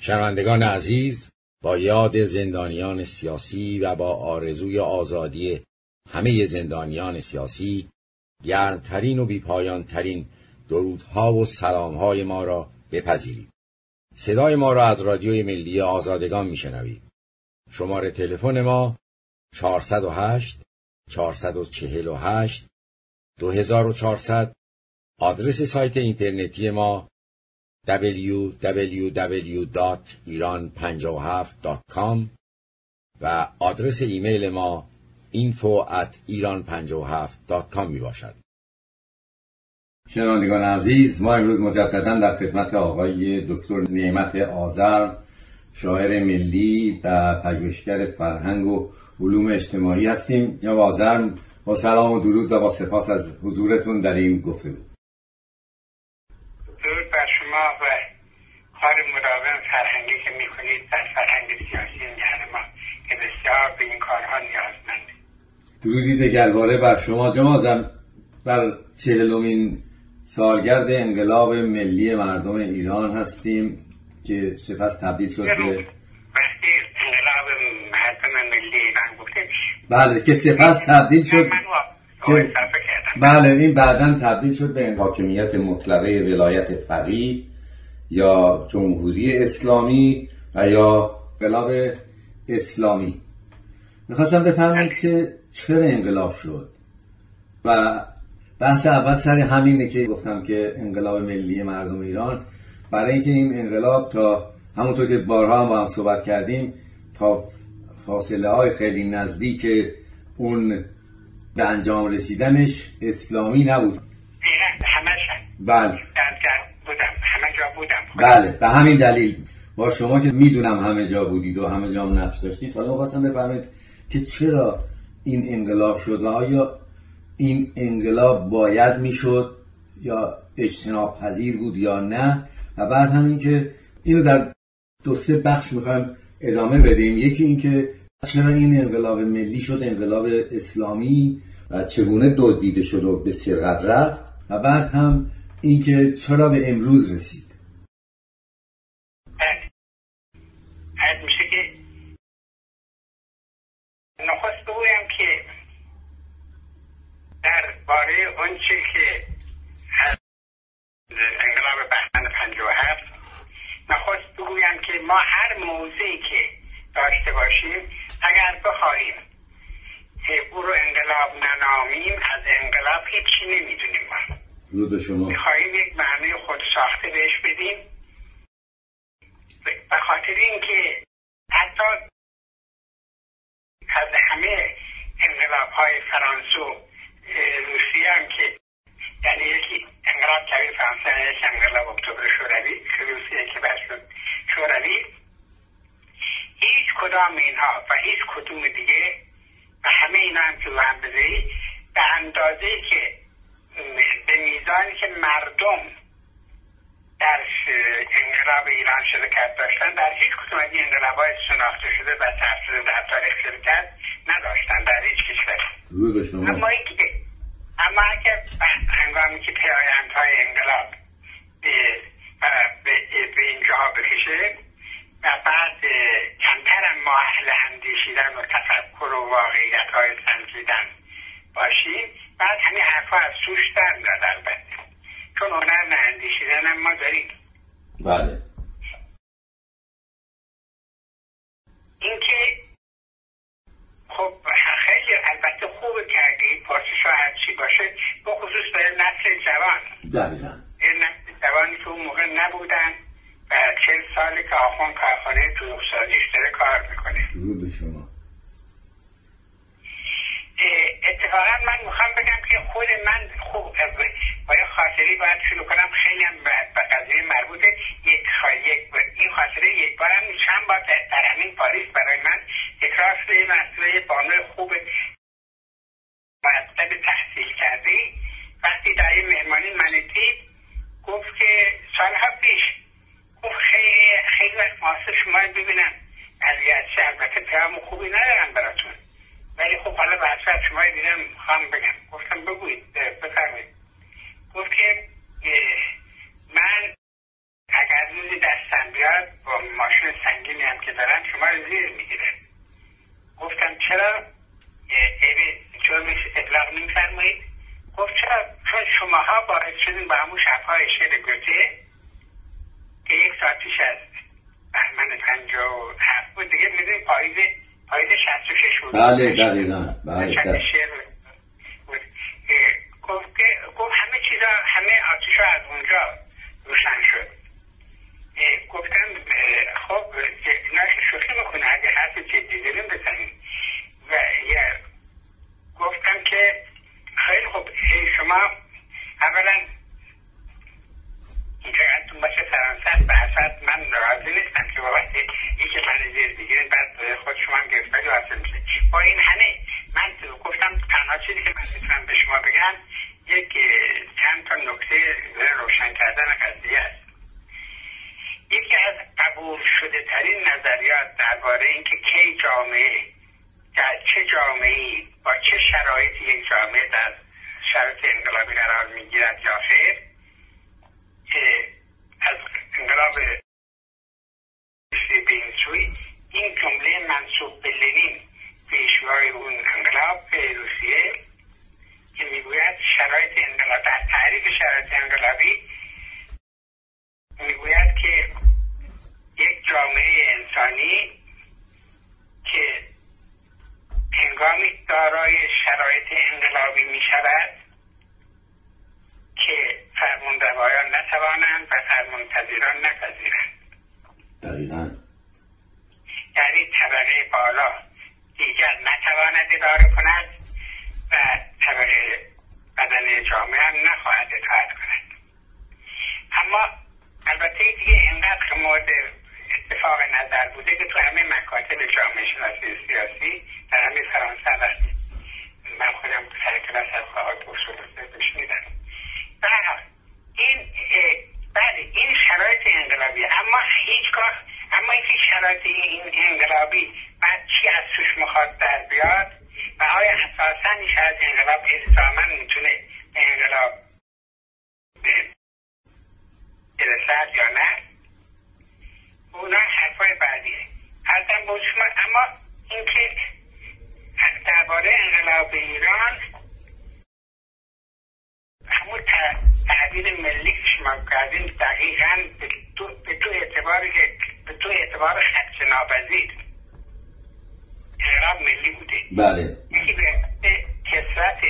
شنوندگان عزیز، با یاد زندانیان سیاسی و با آرزوی آزادی همه زندانیان سیاسی، گرمترین و بیپایانترین درودها و سلامهای ما را بپذیرید. صدای ما را از رادیوی ملی آزادگان میشنوید. شماره تلفن ما 408 448 2400. آدرس سایت اینترنتی ما www.iran57.com و آدرس ایمیل ما info@iran57.com می باشد. شنوندگان عزیز، ما امروز مجددا در خدمت آقای دکتر نعمت آذر، شاعر ملی و پژوهشگر فرهنگ و علوم اجتماعی هستیم. جناب آذر، با سلام و درود و با سپاس از حضورتون در این گفتگو. درود بر شما و کار مداوم فرهنگی که میکنید در فرهنگ سیاسی میهن ما که بسیار به این کارها نیازمنده. درودی دگرباره بر شما. جناب آذر، بر 40مین سالگرد انقلاب ملی مردم ایران هستیم که سپس تبدیل شد به وقتی انقلاب مردم ملی ایران گفتید، بله، که سپس تبدیل شد که بله، این بعداً تبدیل شد به حاکمیت مطلقه ولایت فقیه یا جمهوری اسلامی و یا انقلاب اسلامی. میخواستم بفهمید که چرا انقلاب شد و بحث اول سر همینه که گفتم که انقلاب ملی مردم ایران، برای اینکه این انقلاب تا همونطور که بارها هم با هم صحبت کردیم تا فاصله های خیلی نزدیک اون به انجام رسیدنش اسلامی نبود. بله همه جا بودم. بله، به همین دلیل با شما که میدونم همه جا بودید و همه جا هم نقش داشتید، حالا خواستم بفرمایید که چرا این انقلاب شد و آیا این انقلاب باید میشد یا اجتناب پذیر بود یا نه، و بعد همین که اینو در 2-3 بخش میخوایم ادامه بدیم. یکی این که چرا این انقلاب ملی شد انقلاب اسلامی و چگونه دزدیده شد و به سرقت رفت، و بعد هم این که چرا به امروز رسید. میشه که نخست بگویم که در باره اونچه که انقلاب بهمن 57 نخست بگویم که ما هر موضعی که داشته باشیم اگر بخواهیم او رو انقلاب ننامیم از انقلاب هیچی نمیدونیم. ما میخواهیم یک معنی خود ساخته بهش بدیم، به خاطر اینکه حتی از همه انقلاب های فرانسه و روسیه هم که یعنی یکی انقلاب کبیر فرانسه، یکی انقلاب اکتبر شوروی که روسیه که بعد شد شوروی، هیچ کدام اینها و هیچ کدوم دیگه و همه اینا هم که هم بذاری به اندازه که به میزانی که مردم در انقلاب ایران شرکت داشتن در هیچ کدوم از این انقلاب‌های شناخته شده و تحصیل در تاریخ شرکت نداشتن در هیچ کشوری. اما اگر هنگامی که پیامدهای انقلاب به اینجا بکشه و بعد کمتر ما اهل اندیشیدن و تفکر و واقعیت‌های سنجیدن باشیم، بعد همین حرفا از توش در میاد. البته چون هنر نه اندیشیدن هم ما داریم. بله. اینکه خب خیلی البته خوبه که اگه این پرسش ها هرچی باشه به خصوص برای نسل جوان، این نسل جوانی که اون موقع نبودن و 40 ساله که آخوان کارخانه دروغسازیش داره کار میکنه. درود شما. اتفاقا من میخوام بگم که خود من خوب با یه خاطری باید شروع کنم، خیلی هم به قضیه مربوطه. این خاطره یک بار هم چند بار در همین پاریس برای من تکرار شده. این مسئله بانوی خوب مطلب تحصیل کرده وقتی در این مهمانی من دید گفت که سالها پیش گفت خیلی وقت محاصر شما ببینم اذیت‌چی، البته پیام خوبی ندارم براتون، ولی خب حالا به حسرت شما دیدم میخوام بگم. گفتم بگوید، بفرمایید. گفت که من ماشین سنگینی هم که دارن شما رو زیر میگیره. گفتم چرا جرمش ابلاغ نمی‌فرمایید؟ گفت چرا؟ چون شماها باعث شدین با همون شب‌های شعر گوته که 1 ساعت پیش از بهمن 57 بود دیگه، میدونید پاییز 66 بود. بله دقیقاً. بله. گفت همه چیزا، همه آتش‌ها از اونجا روشن شد. گفتم خب اینا که شوخی میکنه، اگه حرف جدی داریم بزنیم. و گفتم که خیلی خوب، شما اولا اینجا یادتون باشه فرانسه به حسد من راضی نیستم که بابت این که من زیر بگیرین بعد خود شما هم گرفتاری حاصل میشه. با این همه من گفتم تنها چیزی که من میتونم به شما بگم یک چند تا نکته روشن کردن قضیه است. یکی از قبول شده ترین نظریات درباره اینکه کی جامعه در چه جامعه‌ای با چه شرایطی یک جامعه در شرایط انقلابی قرار میگیرد یا خیر، که از انقلاب به این سوی این جمله منسوب به لنین پیشوای اون انقلاب به روسیه که میگوید شرایط انقلاب، در تعریف شرایط انقلابی میگوید که یک جامعه انسانی که هنگامی دارای شرایط انقلابی می شود که فرمانروایان نتوانند و فرمانپذیران نپذیرند. دقیقاً. یعنی طبقه بالا دیگر نتواند اداره کند و طبقه بدن جامعه هم نخواهد اطاعت کند. اما البته دیگه اینقدر که مورد اتفاق نظر بوده که تو همه مکاتب جامعه شناسی سیاسی در همه فرانسه هست. من خودم سر کلاس از خواهد اصول بشنیدم. این شرایط انقلابی، اما هیچگاه اینکه شرایط این انقلابی بعد چی از توش میخواد در بیاد و آیا اساسا این شرایط انقلاب الزاما میتونه انقلاب برسد یا نه، اونا حرفای بعدیه. ازم با شما، اما اینکه درباره انقلاب ایران همون تعبیر ملی که شما کردین دقیقاً به تو اعتبار خدش ناپذیر انقلاب ملی بوده. بله. یکی به کثرت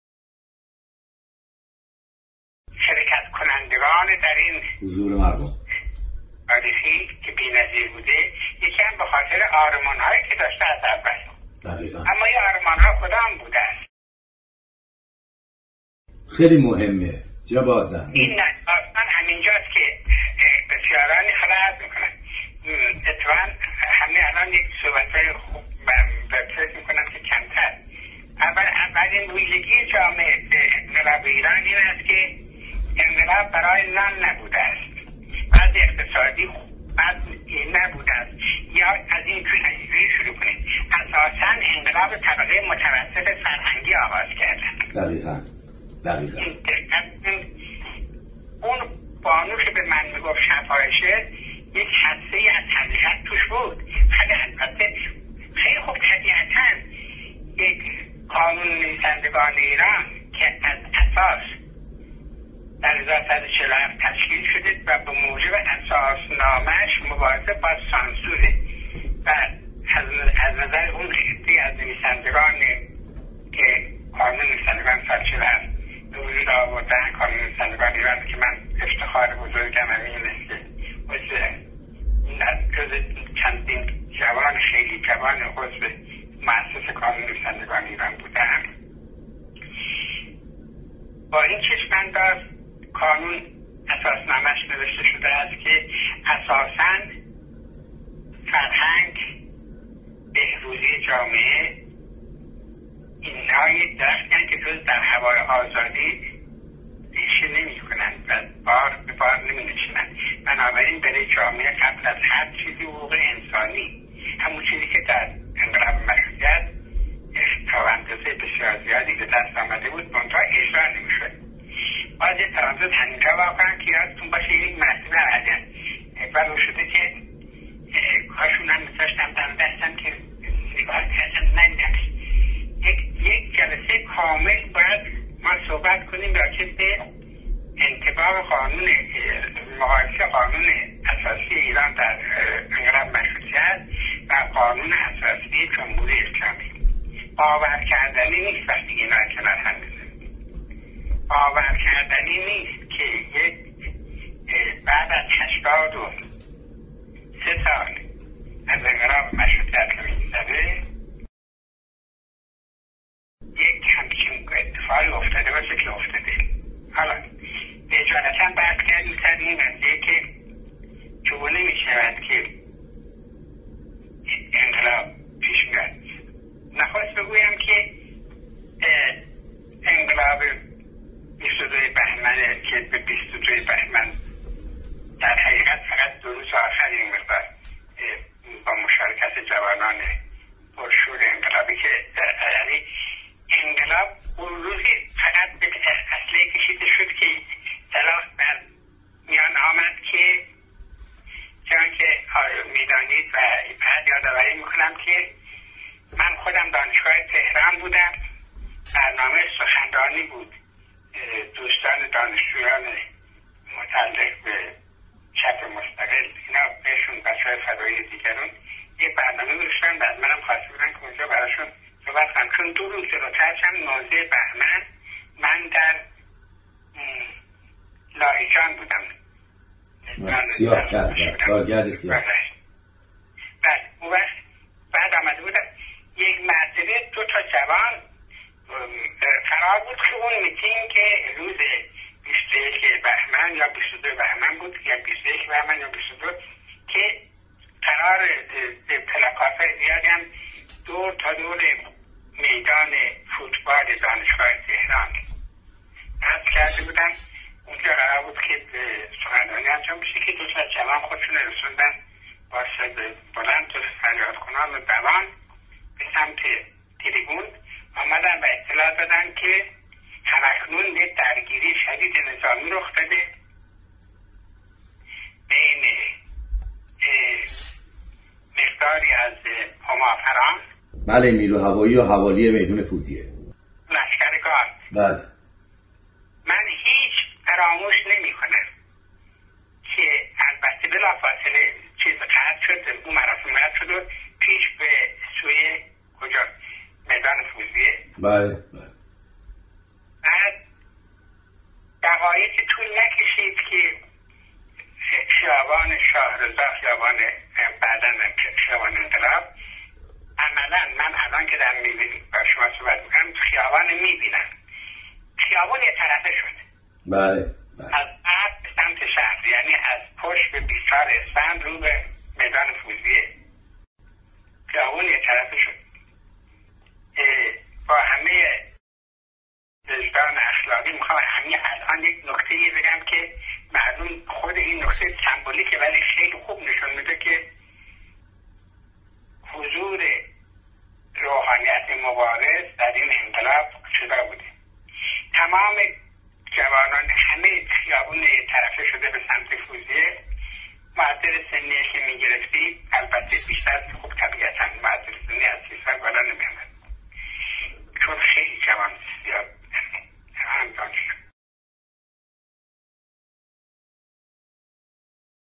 شرکت کنندگان در این حضور مردم تاریخی که بی‌نظیر بوده، یکی هم به خاطر آرمان‌هایی که داشته از اول. دقیقاً. اما این آرمان‌ها کدام بوده است؟ خیلی مهمه. چرا بازم این داستان همینجاست که بسیارانی خلاص میکنن. اتفاقا همه الان یک صحبت‌های خوب فکر میکنن که کمتر. اولین ویژگی جامعه انقلاب ایران این است که انقلاب برای نان نبوده است، بعد اقتصادی بعد نبوده است، یا از این جوری شروع کنید. اساساً انقلاب طبقه متوسط فرهنگی آغاز کردن. دقیقاً. اون بانو که به من میگفت شفایشه یک حسه از حقیقت توش بود، ولی البته خیلی خوب طبیعتاً یک قانون نویسندگان ایران که از اساس در 1347 تشکیل شده و به موجب اساسنامه‌اش مبارزه با سانسوره و از نظر اون خیلی از نویسندگان که قانون نویسندگان سال 47 به وجود آوردن، قانون نویسندگان ایران که من افتخار بزرگم همین است که جز چندین جوان خیلی جوان عضو مؤسس قانون نویسندگان ایران بودم. با این چشم‌انداز قانون اساسنامه‌اش نوشته شده است که اساساً فرهنگ، بهروزی جامعه، اینها یک درختن که جز در هوای آزادی ریشه نمی کنند و بار به بار نمی نشینند. بنابراین برای جامعه قبل از هر چیزی حقوق انسانی، همون چیزی که در انقلاب مشروطیت تا اندازه بسیار زیادی به دست آمده بود منتها اجرا نمی شد. باز یه ترانزیت همینجا واقعا که یادتون باشه یک مسئله عدن برو شده که باور کردنی نیست وقتی اینا کنار هم بزنید. باور کردنی نیست که یک بعد از 83 سال از انقلاب مشروطیت که می‌گذره یک همچین اتفاقی افتاده باشه که افتاده. حالا اجالتا بحث کردیم سر این قضیه که چگونه می‌شود که انقلاب پیش میاد. نخواست بگویم که انقلاب 22 بهمن که به 22 بهمن در حقیقت فقط 2 روز آخر این مقدار با مشارکت جوانان پرشور انقلابی که یعنی انقلاب اون روزی فقط به اصله کشیده شد که طلاق بر میان آمد که چون که میدانید و بعد یادآوری میکنم که من خودم دانشگاه تهران بودم، برنامه سخنرانی بود، دوستان دانشجویان متعلق به چپ مستقل اینا بهشون بچه‌های فدایی دیگرون یک برنامه داشتن، بعد منم خواسته بودن که اونجا براشون صحبت کنم. چون 2 روز جلوترش هم 19 بهمن من در لاهیجان بودم، سیاه کارگرد سیاه. اون وقت بعد آمده بودم یک مرتبه 2 تا جوان قرار بود که اون میتینگ که روز 21 بهمن یا 22 بهمن بود یا 21 بهمن یا 22 که قرار پلاکارت‌های زیادی هم دور تا دور میدان فوتبال دانشگاه تهران حذف کرده بودن. اونجا قرار بود که سخنرانی انجام بشه که 2 تا جوان خودشون رسوندن با صدای بلند و فریاد کنان و دوان به سمت تریبون آمدن و اطلاع دادن که همکنون یک درگیری شدید نظامی رخ داده بین مقداری از همافران، بله، نیرو هوایی و حوالی میدون فوزیه، لشکرگاه. بله. من هیچ فراموش نمی کنم که البته بلافاصله چیز قطع شد، اون مراسم قطع شد و پیش به سوی کجا؟ میدان فوزیه. بله. بعد دقایقی طول نکشید که خیابان شاهرضا، خیابان بعداً خیابان انقلاب، عملاً من الان که دارم با شما صحبت میکنم خیابان میبینم، خیابان یه طرفه شد. بله. از عرب به سمت شهر، یعنی از پشت به 24 اسفند رو به میدان فوزیه خیابان یه طرفه شد. با همه وجدان اخلاقی میخوام همین الان یک نکته بگم که معلوم خود این نکته سمبولیکه ولی خیلی خوب نشون میده که حضور روحانیت مبارز در این انقلاب شده بوده. تمام جوانان همه خیابون طرفه شده به سمت فوزیه. معدل سنیه که میگرفتی البته بیشتر